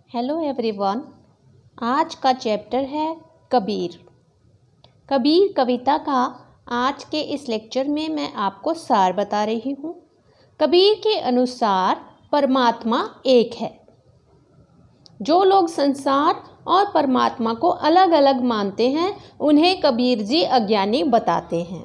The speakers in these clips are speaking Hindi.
Hello everyone. आज का चैप्टर है कबीर। कबीर कविता का आज के इस लेक्चर में मैं आपको सार बता रही हूँ। कबीर के अनुसार परमात्मा एक है। जो लोग संसार और परमात्मा को अलग अलग मानते हैं उन्हें कबीर जी अज्ञानी बताते हैं।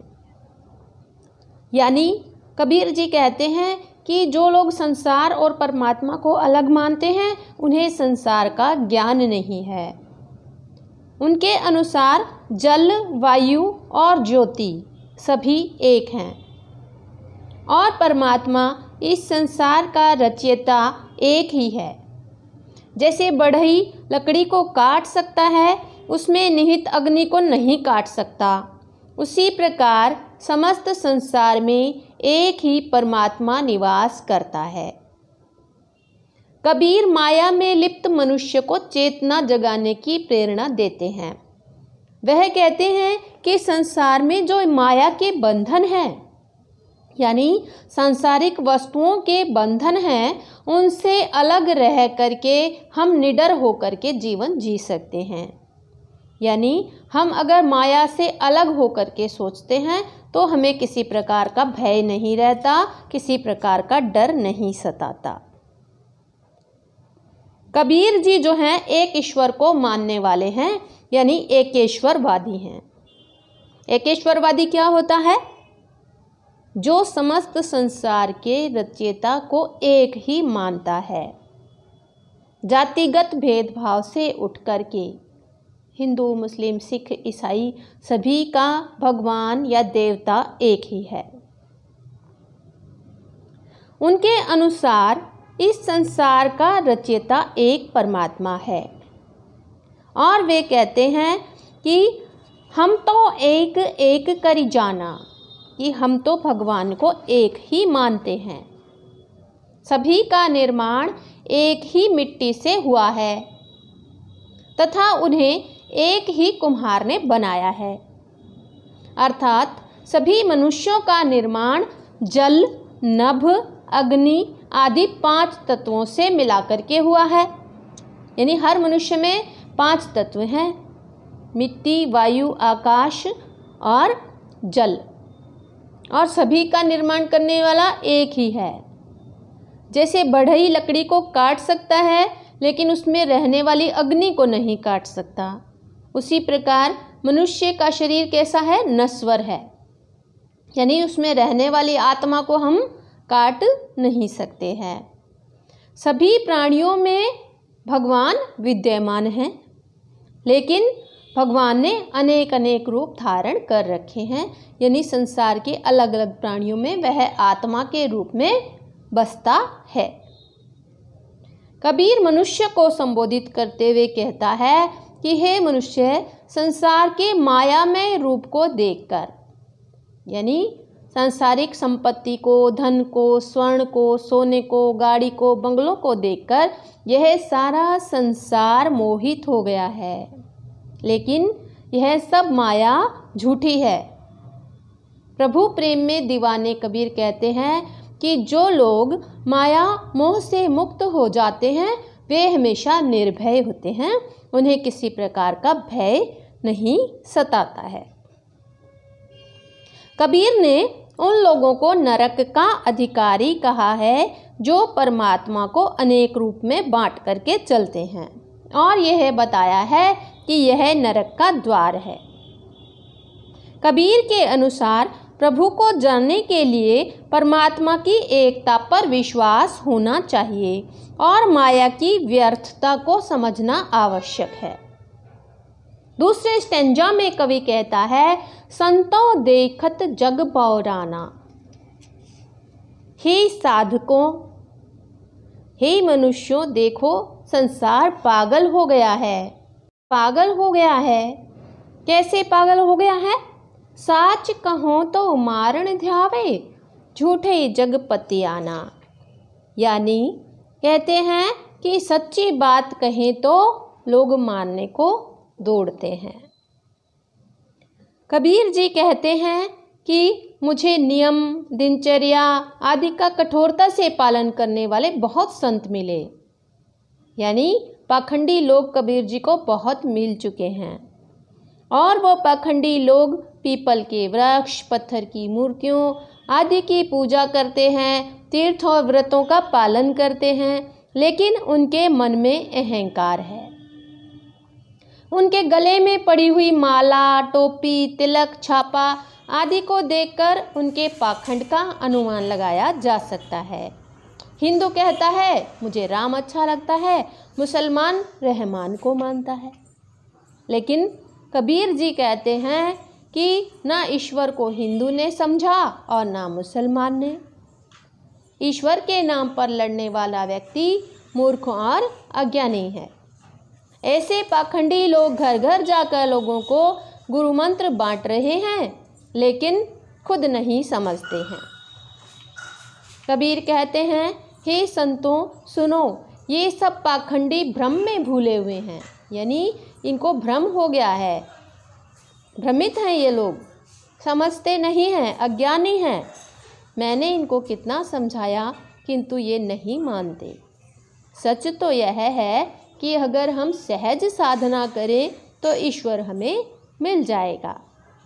यानी कबीर जी कहते हैं कि जो लोग संसार और परमात्मा को अलग मानते हैं उन्हें संसार का ज्ञान नहीं है। उनके अनुसार जल, वायु और ज्योति सभी एक हैं और परमात्मा इस संसार का रचयिता एक ही है। जैसे बढ़ई लकड़ी को काट सकता है, उसमें निहित अग्नि को नहीं काट सकता, उसी प्रकार समस्त संसार में एक ही परमात्मा निवास करता है। कबीर माया में लिप्त मनुष्य को चेतना जगाने की प्रेरणा देते हैं। वह कहते हैं कि संसार में जो माया के बंधन हैं, यानी सांसारिक वस्तुओं के बंधन हैं, उनसे अलग रह करके हम निडर होकर के जीवन जी सकते हैं। यानी हम अगर माया से अलग होकर के सोचते हैं तो हमें किसी प्रकार का भय नहीं रहता, किसी प्रकार का डर नहीं सताता। कबीर जी जो हैं एक ईश्वर को मानने वाले हैं, यानी एकेश्वरवादी हैं। एकेश्वरवादी क्या होता है? जो समस्त संसार के रचयिता को एक ही मानता है। जातिगत भेदभाव से उठ करके हिंदू, मुस्लिम, सिख, ईसाई सभी का भगवान या देवता एक ही है। उनके अनुसार इस संसार का रचयिता एक परमात्मा है और वे कहते हैं कि हम तो एक एक करी जाना, कि हम तो भगवान को एक ही मानते हैं। सभी का निर्माण एक ही मिट्टी से हुआ है तथा उन्हें एक ही कुम्हार ने बनाया है। अर्थात सभी मनुष्यों का निर्माण जल, नभ, अग्नि आदि 5 तत्वों से मिलाकर के हुआ है। यानी हर मनुष्य में 5 तत्व हैं: मिट्टी, वायु, आकाश और जल, और सभी का निर्माण करने वाला एक ही है। जैसे बढ़ई लकड़ी को काट सकता है लेकिन उसमें रहने वाली अग्नि को नहीं काट सकता, उसी प्रकार मनुष्य का शरीर कैसा है? नश्वर है, यानी उसमें रहने वाली आत्मा को हम काट नहीं सकते हैं। सभी प्राणियों में भगवान विद्यमान हैं, लेकिन भगवान ने अनेक अनेक रूप धारण कर रखे हैं। यानी संसार के अलग अलग प्राणियों में वह आत्मा के रूप में बसता है। कबीर मनुष्य को संबोधित करते हुए कहता है कि हे मनुष्य, संसार के मायामय रूप को देखकर, यानी सांसारिक संपत्ति को, धन को, स्वर्ण को, सोने को, गाड़ी को, बंगलों को देखकर यह सारा संसार मोहित हो गया है। लेकिन यह सब माया झूठी है। प्रभु प्रेम में दीवाने कबीर कहते हैं कि जो लोग माया मोह से मुक्त हो जाते हैं वे हमेशा निर्भय होते हैं, उन्हें किसी प्रकार का भय नहीं सताता है। कबीर ने उन लोगों को नरक का अधिकारी कहा है जो परमात्मा को अनेक रूप में बांट करके चलते हैं, और यह बताया है कि यह नरक का द्वार है। कबीर के अनुसार प्रभु को जानने के लिए परमात्मा की एकता पर विश्वास होना चाहिए और माया की व्यर्थता को समझना आवश्यक है। दूसरे स्टेंजा में कवि कहता है, संतों देखत जग बौराना। हे साधकों, हे मनुष्यों, देखो संसार पागल हो गया है। पागल हो गया है। कैसे पागल हो गया है? साच कहो तो मारण ध्यावे, झूठे जगपति आना। यानी कहते हैं कि सच्ची बात कहें तो लोग मानने को दौड़ते हैं। कबीर जी कहते हैं कि मुझे नियम, दिनचर्या आदि का कठोरता से पालन करने वाले बहुत संत मिले। यानी पाखंडी लोग कबीर जी को बहुत मिल चुके हैं और वो पाखंडी लोग पीपल के वृक्ष, पत्थर की मूर्तियों आदि की पूजा करते हैं, तीर्थ और व्रतों का पालन करते हैं, लेकिन उनके मन में अहंकार है। उनके गले में पड़ी हुई माला, टोपी, तिलक, छापा आदि को देखकर उनके पाखंड का अनुमान लगाया जा सकता है। हिंदू कहता है मुझे राम अच्छा लगता है, मुसलमान रहमान को मानता है, लेकिन कबीर जी कहते हैं कि ना ईश्वर को हिंदू ने समझा और ना मुसलमान ने। ईश्वर के नाम पर लड़ने वाला व्यक्ति मूर्ख और अज्ञानी है। ऐसे पाखंडी लोग घर घर जाकर लोगों को गुरु मंत्र बांट रहे हैं, लेकिन खुद नहीं समझते हैं। कबीर कहते हैं, हे संतों सुनो, ये सब पाखंडी भ्रम में भूले हुए हैं, यानी इनको भ्रम हो गया है, भ्रमित हैं ये लोग, समझते नहीं हैं, अज्ञानी हैं। मैंने इनको कितना समझाया किंतु ये नहीं मानते। सच तो यह है कि अगर हम सहज साधना करें तो ईश्वर हमें मिल जाएगा।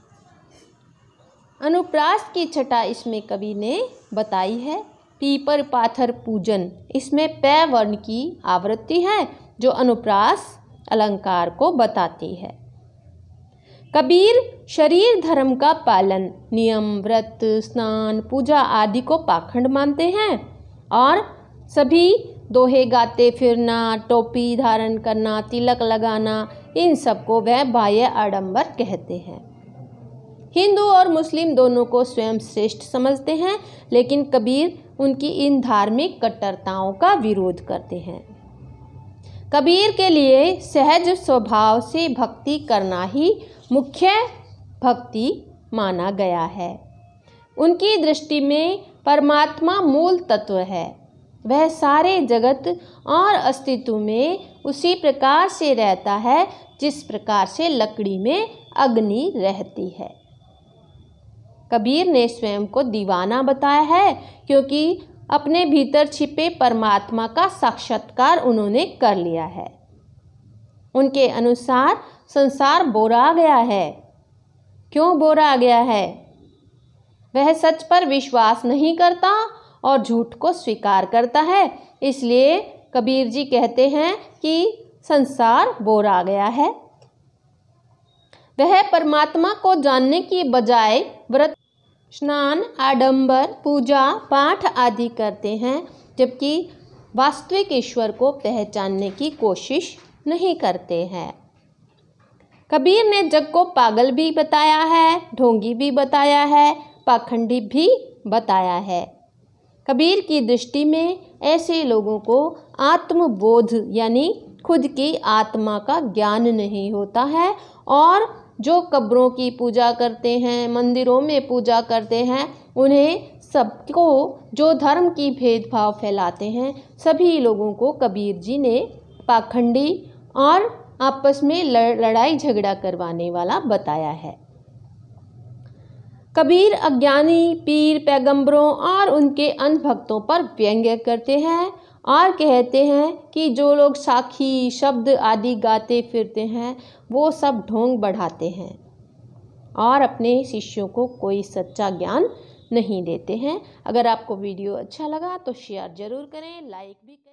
अनुप्रास की छटा इसमें कवि ने बताई है। पीपर पाथर पूजन, इसमें पै वर्ण की आवृत्ति है जो अनुप्रास अलंकार को बताती है। कबीर शरीर धर्म का पालन, नियम, व्रत, स्नान, पूजा आदि को पाखंड मानते हैं और सभी दोहे गाते फिरना, टोपी धारण करना, तिलक लगाना, इन सबको वह बाह्य आडंबर कहते हैं। हिंदू और मुस्लिम दोनों को स्वयं श्रेष्ठ समझते हैं, लेकिन कबीर उनकी इन धार्मिक कट्टरताओं का विरोध करते हैं। कबीर के लिए सहज स्वभाव से भक्ति करना ही मुख्य भक्ति माना गया है। उनकी दृष्टि में परमात्मा मूल तत्व है। वह सारे जगत और अस्तित्व में उसी प्रकार से रहता है जिस प्रकार से लकड़ी में अग्नि रहती है। कबीर ने स्वयं को दीवाना बताया है क्योंकि अपने भीतर छिपे परमात्मा का साक्षात्कार उन्होंने कर लिया है। उनके अनुसार संसार बोरा गया है। क्यों बोरा गया है? वह सच पर विश्वास नहीं करता और झूठ को स्वीकार करता है, इसलिए कबीर जी कहते हैं कि संसार बोरा गया है। वह परमात्मा को जानने की बजाय व्रत, स्नान, आडंबर, पूजा पाठ आदि करते हैं, जबकि वास्तविक ईश्वर को पहचानने की कोशिश नहीं करते हैं। कबीर ने जग को पागल भी बताया है, ढोंगी भी बताया है, पाखंडी भी बताया है। कबीर की दृष्टि में ऐसे लोगों को आत्मबोध यानी खुद की आत्मा का ज्ञान नहीं होता है और जो कब्रों की पूजा करते हैं, मंदिरों में पूजा करते हैं, उन्हें सबको जो धर्म की भेदभाव फैलाते हैं, सभी लोगों को कबीर जी ने पाखंडी और आपस में लड़ाई झगड़ा करवाने वाला बताया है। कबीर अज्ञानी पीर, पैगंबरों और उनके अंधभक्तों पर व्यंग्य करते हैं और कहते हैं कि जो लोग साखी, शब्द आदि गाते फिरते हैं वो सब ढोंग बढ़ाते हैं और अपने शिष्यों को कोई सच्चा ज्ञान नहीं देते हैं। अगर आपको वीडियो अच्छा लगा तो शेयर ज़रूर करें, लाइक भी करें।